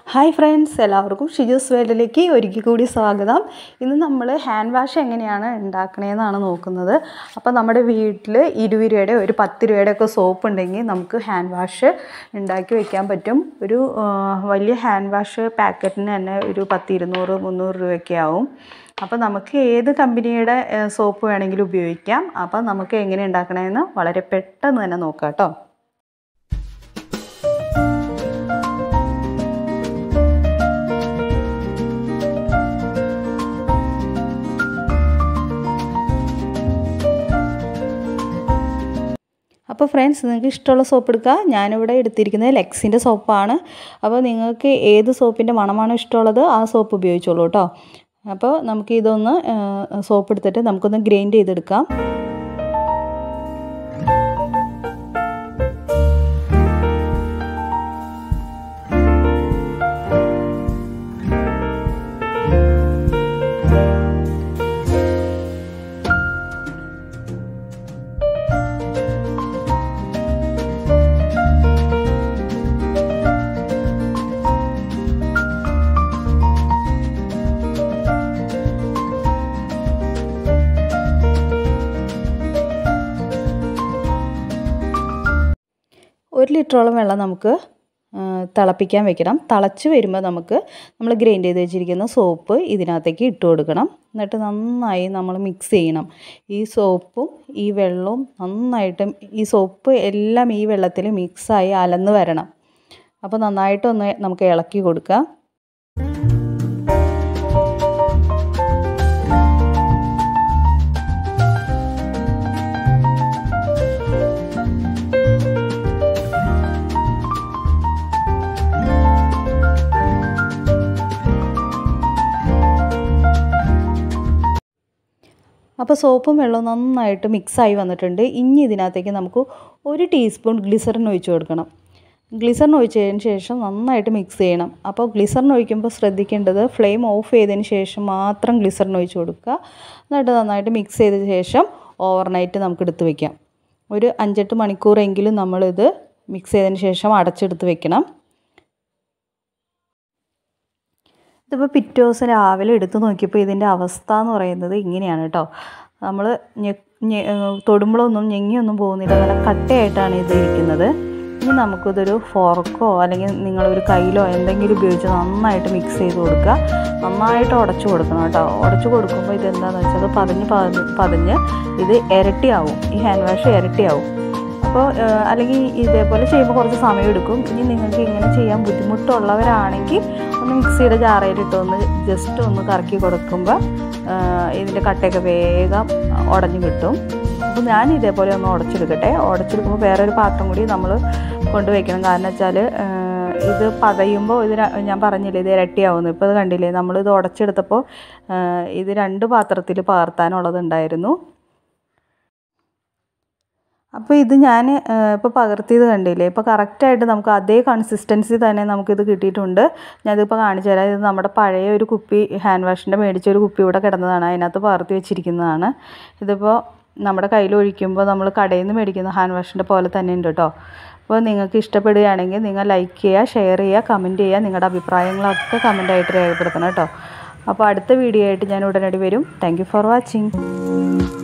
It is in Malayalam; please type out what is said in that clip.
ഹായ് ഫ്രണ്ട്സ്, എല്ലാവർക്കും ഷിജൂസ് വേൾഡിലേക്ക് ഒരിക്കൽ കൂടി സ്വാഗതം. ഇന്ന് നമ്മൾ ഹാൻഡ് വാഷ് എങ്ങനെയാണ് ഉണ്ടാക്കണതെന്നാണ് നോക്കുന്നത്. അപ്പോൾ നമ്മുടെ വീട്ടിൽ 20 രൂപയുടെ ഒരു 10 രൂപയുടെ ഒക്കെ സോപ്പ് ഉണ്ടെങ്കിൽ നമുക്ക് ഹാൻഡ് വാഷ് ഉണ്ടാക്കി വയ്ക്കാൻ പറ്റും. ഒരു വലിയ ഹാൻഡ് വാഷ് പാക്കറ്റിന് തന്നെ ഒരു 10, 200, 300 രൂപയൊക്കെ ആവും. അപ്പോൾ നമുക്ക് ഏത് കമ്പനിയുടെ സോപ്പ് വേണമെങ്കിലും ഉപയോഗിക്കാം. അപ്പോൾ നമുക്ക് എങ്ങനെ ഉണ്ടാക്കണമെന്ന് വളരെ പെട്ടെന്ന് തന്നെ നോക്കാം കേട്ടോ. അപ്പോൾ ഫ്രണ്ട്സ്, നിങ്ങൾക്ക് ഇഷ്ടമുള്ള സോപ്പ് എടുക്കുക. ഞാനിവിടെ എടുത്തിരിക്കുന്നത് ലെക്സിൻ്റെ സോപ്പാണ്. അപ്പോൾ നിങ്ങൾക്ക് ഏത് സോപ്പിൻ്റെ മണമാണോ ഇഷ്ടമുള്ളത് ആ സോപ്പ് ഉപയോഗിച്ചോളൂ കേട്ടോ. അപ്പോൾ നമുക്ക് ഇതൊന്ന് സോപ്പ് എടുത്തിട്ട് നമുക്കൊന്ന് ഗ്രൈൻഡ് ചെയ്തെടുക്കാം. ഒരു ലിറ്ററോളം വെള്ളം നമുക്ക് തിളപ്പിക്കാൻ വെക്കണം. തിളച്ച് വരുമ്പോൾ നമ്മൾ ഗ്രൈൻഡ് ചെയ്ത് വെച്ചിരിക്കുന്ന സോപ്പ് ഇതിനകത്തേക്ക് ഇട്ട് കൊടുക്കണം. എന്നിട്ട് നന്നായി നമ്മൾ മിക്സ് ചെയ്യണം. ഈ സോപ്പും ഈ വെള്ളവും നന്നായിട്ട്, ഈ സോപ്പ് എല്ലാം ഈ വെള്ളത്തിൽ മിക്സായി അലന്ന് വരണം. അപ്പോൾ നന്നായിട്ടൊന്ന് നമുക്ക് ഇളക്കി കൊടുക്കാം. അപ്പോൾ സോപ്പും വെള്ളവും നന്നായിട്ട് മിക്സായി വന്നിട്ടുണ്ട്. ഇനി ഇതിനകത്തേക്ക് നമുക്ക് 1 ടീസ്പൂൺ ഗ്ലിസറിൻ ഒഴിച്ച് കൊടുക്കണം. ഗ്ലിസറിൻ ഒഴിച്ചതിന് ശേഷം നന്നായിട്ട് മിക്സ് ചെയ്യണം. അപ്പോൾ ഗ്ലിസറിൻ ഒഴിക്കുമ്പോൾ ശ്രദ്ധിക്കേണ്ടത് ഫ്ലെയിം ഓഫ് ചെയ്തതിന് ശേഷം മാത്രം ഗ്ലിസറിൻ ഒഴിച്ച് കൊടുക്കുക. എന്നിട്ട് നന്നായിട്ട് മിക്സ് ചെയ്ത ശേഷം ഓവർനൈറ്റ് നമുക്ക് എടുത്ത് വയ്ക്കാം. ഒരു 5-8 മണിക്കൂറെങ്കിലും നമ്മളിത് മിക്സ് ചെയ്തതിന് ശേഷം അടച്ചെടുത്ത് വെക്കണം. ഇതിപ്പോൾ പിറ്റേ ദിവസം രാവിലെ എടുത്ത് നോക്കിയപ്പോൾ ഇതിൻ്റെ അവസ്ഥ എന്ന് പറയുന്നത് ഇങ്ങനെയാണ് കേട്ടോ. നമ്മൾ തൊടുമ്പോഴൊന്നും ഞെങ്ങിയൊന്നും പോകുന്നില്ല, നല്ല കട്ടയായിട്ടാണ് ഇത് ഇരിക്കുന്നത്. ഇനി നമുക്കിതൊരു ഫോർക്കോ അല്ലെങ്കിൽ നിങ്ങളൊരു കയ്യിലോ എന്തെങ്കിലും ഉപയോഗിച്ച് നന്നായിട്ട് മിക്സ് ചെയ്ത് കൊടുക്കുക. നന്നായിട്ട് ഉടച്ചു കൊടുക്കണം കേട്ടോ. ഉടച്ചു കൊടുക്കുമ്പോൾ ഇതെന്താണെന്ന് വെച്ചാൽ അത് പതിഞ്ഞ് ഇത് ഇരട്ടിയാവും. ഈ ഹാൻഡ് വാഷ് ഇരട്ടിയാവും. അപ്പോൾ അല്ലെങ്കിൽ ഇതേപോലെ ചെയ്യുമ്പോൾ കുറച്ച് സമയം എടുക്കും. ഇനി നിങ്ങൾക്ക് ഇങ്ങനെ ചെയ്യാൻ ബുദ്ധിമുട്ടുള്ളവരാണെങ്കിൽ ഒന്ന് മിക്സിയുടെ ജാറയിലിട്ടൊന്ന് ജസ്റ്റ് ഒന്ന് കറക്കി കൊടുക്കുമ്പോൾ ഇതിൻ്റെ കട്ടയൊക്കെ വേഗം ഉടഞ്ഞു കിട്ടും. അപ്പോൾ ഞാൻ ഇതേപോലെ ഒന്ന് ഉടച്ചെടുക്കുമ്പോൾ വേറൊരു പാത്രം കൂടി നമ്മൾ കൊണ്ടുവയ്ക്കണം. കാരണം വെച്ചാൽ ഇത് പതയുമ്പോൾ ഞാൻ പറഞ്ഞില്ലേ ഇത് ഇരട്ടിയാവുന്നു. ഇപ്പോൾ ഇത് കണ്ടില്ലേ, നമ്മളിത് ഉടച്ചെടുത്തപ്പോൾ ഇത് 2 പാത്രത്തിൽ പകർത്താനുള്ളതുണ്ടായിരുന്നു. അപ്പോൾ ഇത് ഞാൻ ഇപ്പോൾ പകർത്തിയത് കണ്ടില്ലേ, ഇപ്പോൾ കറക്റ്റായിട്ട് നമുക്ക് അതേ കൺസിസ്റ്റൻസി തന്നെ നമുക്കിത് കിട്ടിയിട്ടുണ്ട്. ഞാനിതിപ്പോൾ കാണിച്ചു തരാം. ഇത് നമ്മുടെ പഴയ ഒരു കുപ്പി, ഹാൻഡ് വാഷിൻ്റെ മേടിച്ചൊരു കുപ്പി ഇവിടെ കിടന്നതാണ്. അതിനകത്ത് പകർത്തി വെച്ചിരിക്കുന്നതാണ്. ഇതിപ്പോൾ നമ്മുടെ കയ്യിൽ ഒഴിക്കുമ്പോൾ നമ്മൾ കടയിൽ നിന്ന് മേടിക്കുന്ന ഹാൻഡ് വാഷിൻ്റെ പോലെ തന്നെ ഉണ്ട് കേട്ടോ. അപ്പോൾ നിങ്ങൾക്ക് ഇഷ്ടപ്പെടുകയാണെങ്കിൽ നിങ്ങൾ ലൈക്ക് ചെയ്യുക, ഷെയർ ചെയ്യുക, കമൻറ്റ് ചെയ്യുക. നിങ്ങളുടെ അഭിപ്രായങ്ങളൊക്കെ കമൻറ്റായിട്ട് രേഖപ്പെടുത്തണം കേട്ടോ. അപ്പോൾ അടുത്ത വീഡിയോ ആയിട്ട് ഞാൻ ഉടനടി വരും. Thank you for watching.